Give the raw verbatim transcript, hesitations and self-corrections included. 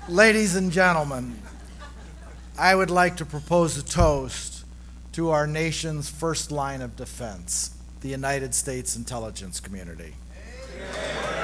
Ladies and gentlemen, I would like to propose a toast to our nation's first line of defense, the United States intelligence community. Amen.